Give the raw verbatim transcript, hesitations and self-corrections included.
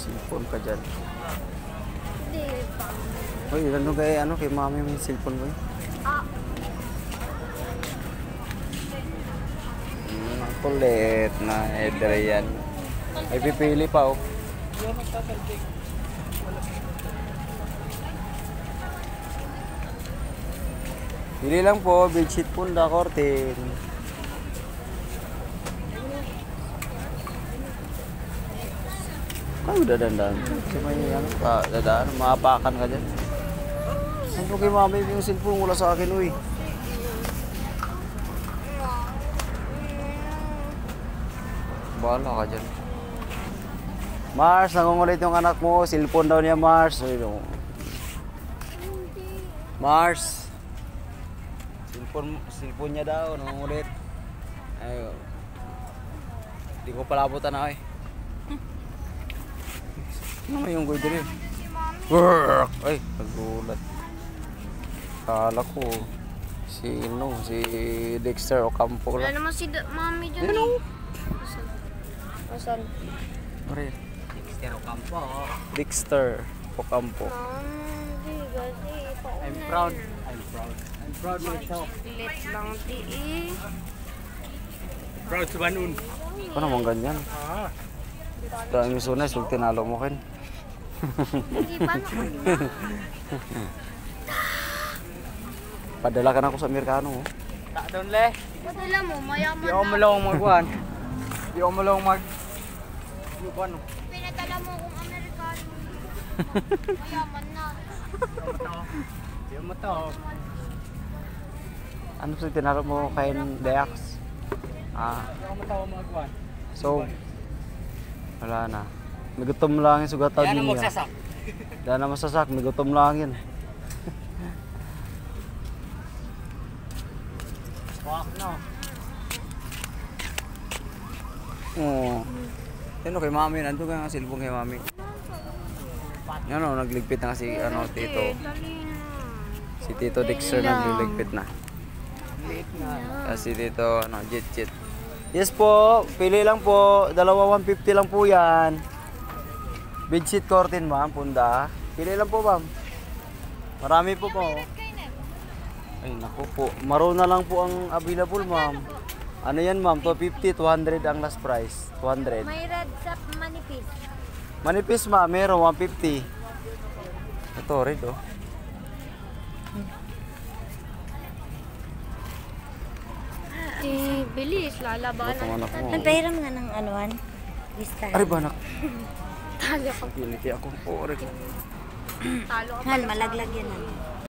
Cellphone ka dyan. Hindi pa. Uy, ano kay, ano, kay mami may cellphone mo eh? Ah. Hmm, ang kulit na header yan. Ay, pipili pa oh. Pili lang po, bedsheet punda, curtain. Ay, dadandaan. Kasi may ano, pa, dadaan, maapakan ka dyan. Ano kay mami yung cellphone? Wala sa akin, uy. Bahala ka dyan. Mars, nangungulit yung anak mo. Cellphone daw niya, Mars. Uy, no. Mars. Cellphone, cellphone niya daw, nangungulit. Ay, hindi ko palabutan na, eh. Ano yung goy din? Work! Ay, nagulat. Kala ko si no, si Dexter Ocampo Wala lang. naman si da- mami dyan Ano? eh. Asan? Asan? Pare, Dexter Ocampo. Dexter Ocampo. Mami, kasi pauna I'm proud. yan. I'm proud. I'm proud myself. Lit lang di eh. Proud sa Banun. Ano naman ganyan? Ah. Dahil yung sunay, so tinalo mo kin. Hindi pa na Padala ka na ako sa Amerikano. Oh. Tak doon le. Padala mo, mayaman Di ako na. malawang magwan. Di ako malawang mag... Lupan. Pinadala mo akong Amerikano. Mayaman na. Di ako mataw. Ano sa tinalo mo kay Deax? Ah, Di ako mataw magwan. so wala na. May gutom lang yung sugatan Kaya na niya. magsasak. Dahil na masasak, may gutom lang yun. Fuck no. Oo. Ano kay mami, nandun ka nga silbong kay mami. Ano, nagligpit na kasi ano, tito. Dali na. Si Tito Dexter nagliligpit na. Late na. Kasi dito, ano, jet jet. Yes po, pili lang po. Dalawa one fifty lang po yan. Bedsheet curtain ma'am, punda. Pili lang po ma'am. Marami po po. Ay naku po. Maro na lang po ang available ma'am. Ano yan ma'am? two fifty, two hundred ang last price. two hundred. May red sa manipis. Manipis ma'am, meron one fifty. Ito red oh. Eh, bilis, lalabanan. Ito anak mo. Nagpahiram nga ng anuan. Vista. Ari ba anak? Talo ka. Piliti ako po rin. Talo ka. Han, malaglag yan. Ano.